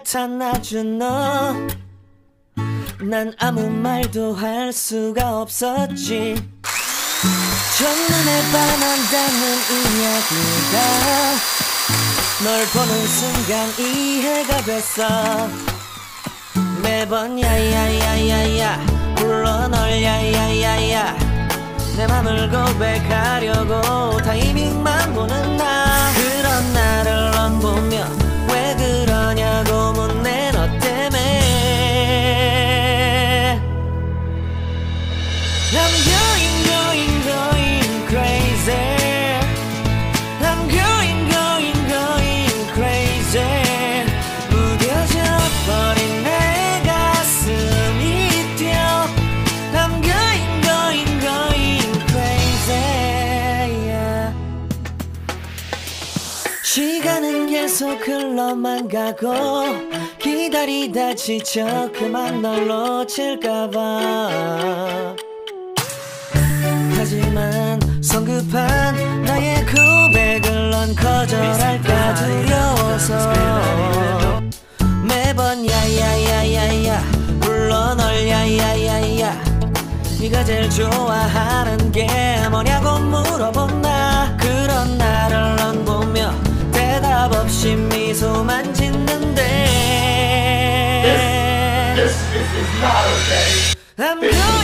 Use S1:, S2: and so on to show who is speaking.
S1: 나타나준 너, 난 아무 말도 할 수가 없었지. 첫눈에 반한다는 이야기가 널 보는 순간 이해가 됐어. 매번 야야야야야 불러 널 야야야야, 내 맘을 고백하려고 타이밍만 보는 나. 그런 나를 넌 보며 왜 그러냐고 묻네. 너 때문에 I'm going crazy. I'm going crazy. 무뎌져 버린 내 가슴이 뛰어. I'm going crazy, yeah. 시간은 계속 흘러만 가고 기다리다 지쳐 그만 널 놓칠까봐. 하지만 성급한 나의 고백을 넌 거절할까 두려워서 매번 야야야야야 불러 널 야야야야. 네가 제일 좋아하는 게 뭐냐고 물어본 나. 그런 나를 넌 보며 대답 없이 미소만 짓는데 This is not okay. I'm going